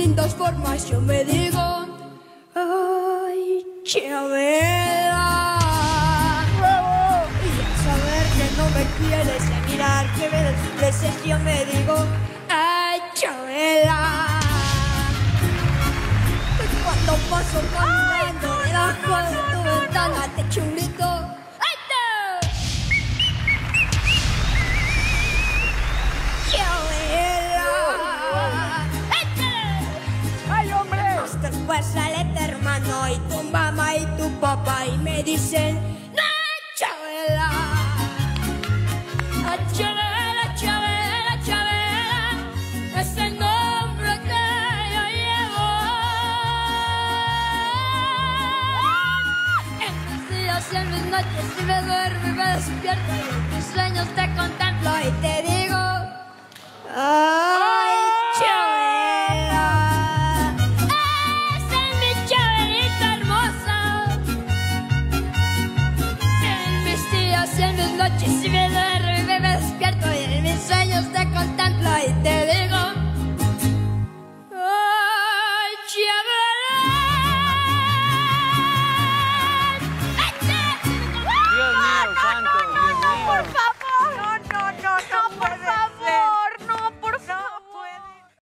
distintas formas yo me digo, ay, Chabela. Y al saber que no me quieres y al mirar que me desprecias yo me digo, ay, Chabela. Cuando paso caminando debajo de tu ventana te echo un grito. Pasa el hermano y tu mamá y tu papá y me dicen, no, Chabela. Chabela, Chabela, Chabela, es el nombre que yo llevo. En mis días y en mis noches si me duermo y me despierto y en mis sueños te contemplo y te digo,